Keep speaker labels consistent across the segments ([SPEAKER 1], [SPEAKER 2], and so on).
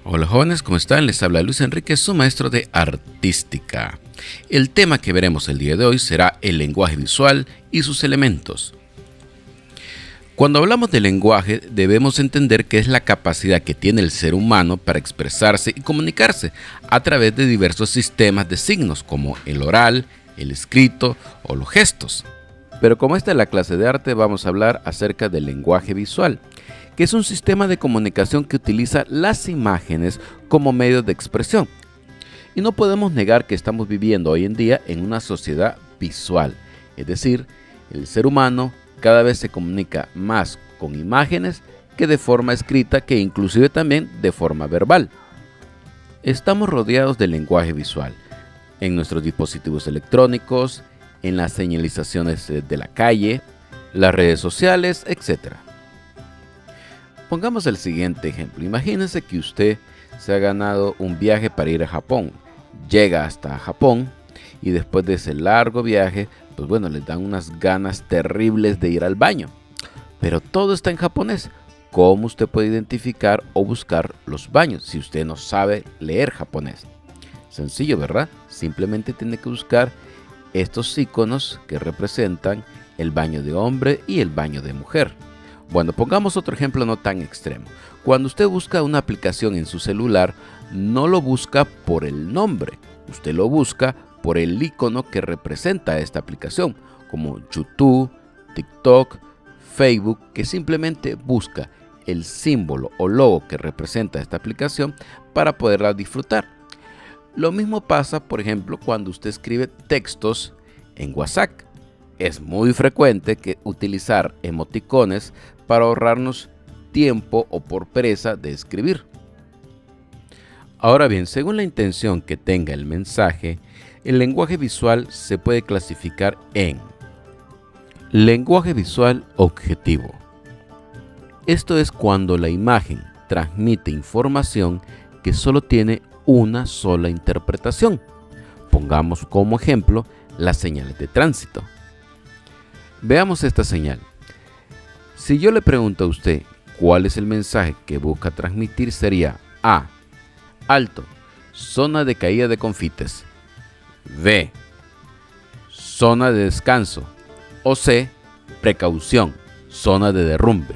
[SPEAKER 1] Hola jóvenes, ¿cómo están? Les habla Luis Enrique, su maestro de artística. El tema que veremos el día de hoy será el lenguaje visual y sus elementos. Cuando hablamos de lenguaje, debemos entender que es la capacidad que tiene el ser humano para expresarse y comunicarse a través de diversos sistemas de signos, como el oral, el escrito o los gestos. Pero como esta es la clase de arte, vamos a hablar acerca del lenguaje visual, que es un sistema de comunicación que utiliza las imágenes como medio de expresión. Y no podemos negar que estamos viviendo hoy en día en una sociedad visual, es decir, el ser humano cada vez se comunica más con imágenes que de forma escrita, que inclusive también de forma verbal. Estamos rodeados del lenguaje visual en nuestros dispositivos electrónicos, en las señalizaciones de la calle, las redes sociales, etc. Pongamos el siguiente ejemplo. Imagínense que usted se ha ganado un viaje para ir a Japón. Llega hasta Japón y después de ese largo viaje, pues bueno, les dan unas ganas terribles de ir al baño. Pero todo está en japonés. ¿Cómo usted puede identificar o buscar los baños si usted no sabe leer japonés? Sencillo, ¿verdad? Simplemente tiene que buscar estos iconos que representan el baño de hombre y el baño de mujer. Bueno, pongamos otro ejemplo no tan extremo. Cuando usted busca una aplicación en su celular, no lo busca por el nombre, usted lo busca por el icono que representa esta aplicación, como YouTube, TikTok, Facebook, que simplemente busca el símbolo o logo que representa esta aplicación para poderla disfrutar. Lo mismo pasa, por ejemplo, cuando usted escribe textos en WhatsApp. Es muy frecuente que utilizar emoticones para ahorrarnos tiempo o por pereza de escribir. Ahora bien, según la intención que tenga el mensaje, el lenguaje visual se puede clasificar en lenguaje visual objetivo. Esto es cuando la imagen transmite información que solo tiene una sola interpretación. Pongamos como ejemplo las señales de tránsito. Veamos esta señal. Si yo le pregunto a usted cuál es el mensaje que busca transmitir, sería A. Alto, zona de caída de confites. B. Zona de descanso. O C. Precaución, zona de derrumbe.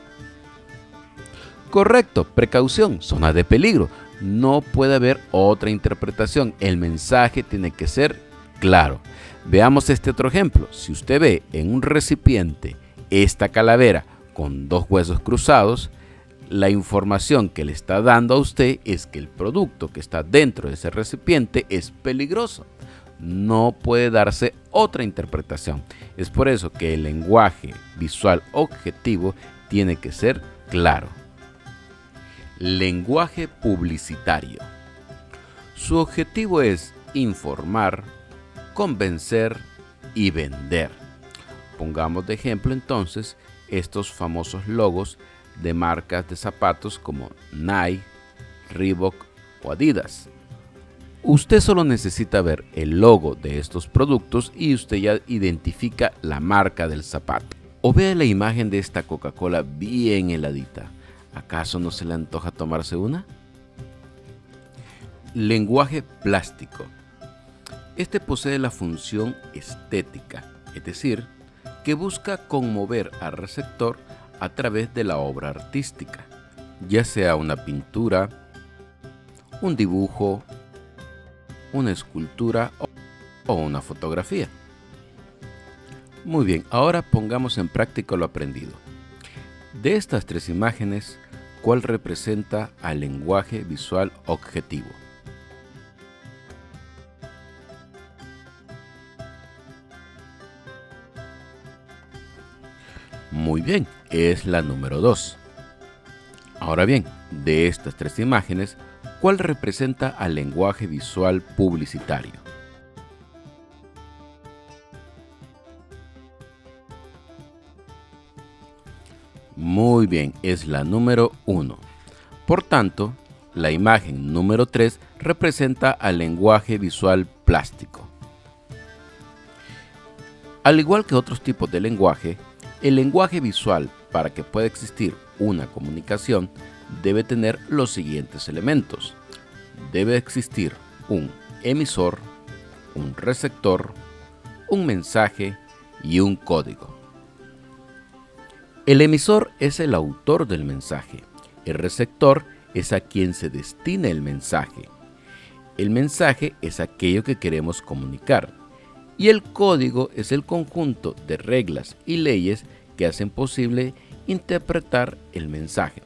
[SPEAKER 1] Correcto, precaución, zona de peligro. No puede haber otra interpretación. El mensaje tiene que ser claro. Veamos este otro ejemplo. Si usted ve en un recipiente esta calavera con dos huesos cruzados, la información que le está dando a usted es que el producto que está dentro de ese recipiente es peligroso. No puede darse otra interpretación. Es por eso que el lenguaje visual objetivo tiene que ser claro. Lenguaje publicitario. Su objetivo es informar, convencer y vender. Pongamos de ejemplo entonces estos famosos logos de marcas de zapatos como Nike, Reebok o Adidas. Usted solo necesita ver el logo de estos productos y usted ya identifica la marca del zapato. O vea la imagen de esta Coca-Cola bien heladita. ¿Acaso no se le antoja tomarse una? Lenguaje plástico. Este posee la función estética, es decir, que busca conmover al receptor a través de la obra artística, ya sea una pintura, un dibujo, una escultura o una fotografía. Muy bien, ahora pongamos en práctica lo aprendido. De estas tres imágenes, ¿cuál representa al lenguaje visual objetivo? Muy bien, es la número 2. Ahora bien, de estas tres imágenes, ¿cuál representa al lenguaje visual publicitario? Muy bien, es la número 1. Por tanto, la imagen número 3 representa al lenguaje visual plástico. Al igual que otros tipos de lenguaje, el lenguaje visual, para que pueda existir una comunicación, debe tener los siguientes elementos. Debe existir un emisor, un receptor, un mensaje y un código. El emisor es el autor del mensaje. El receptor es a quien se destina el mensaje. El mensaje es aquello que queremos comunicar. Y el código es el conjunto de reglas y leyes que hacen posible interpretar el mensaje.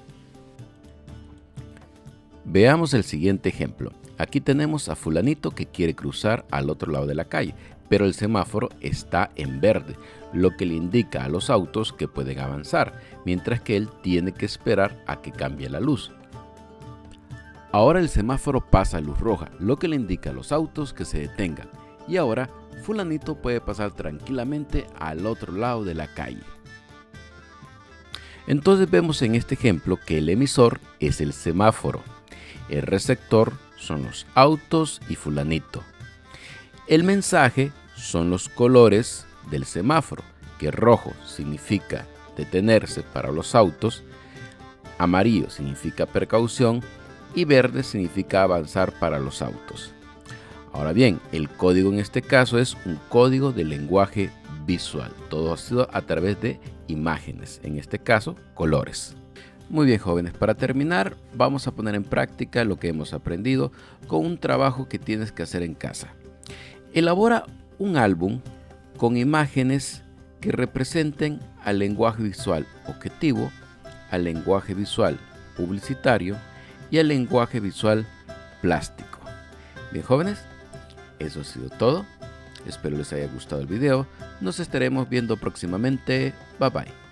[SPEAKER 1] Veamos el siguiente ejemplo. Aquí tenemos a fulanito que quiere cruzar al otro lado de la calle, pero el semáforo está en verde, lo que le indica a los autos que pueden avanzar, mientras que él tiene que esperar a que cambie la luz. Ahora el semáforo pasa a luz roja, lo que le indica a los autos que se detengan, y ahora fulanito puede pasar tranquilamente al otro lado de la calle. Entonces vemos en este ejemplo que el emisor es el semáforo, el receptor son los autos y fulanito. El mensaje son los colores del semáforo, que rojo significa detenerse para los autos, amarillo significa precaución y verde significa avanzar para los autos. Ahora bien, el código en este caso es un código de lenguaje visual. Todo ha sido a través de imágenes, en este caso colores. Muy bien, jóvenes, para terminar vamos a poner en práctica lo que hemos aprendido con un trabajo que tienes que hacer en casa. Elabora un álbum con imágenes que representen al lenguaje visual objetivo, al lenguaje visual publicitario y al lenguaje visual plástico. Bien, jóvenes, eso ha sido todo. Espero les haya gustado el video. Nos estaremos viendo próximamente. Bye bye.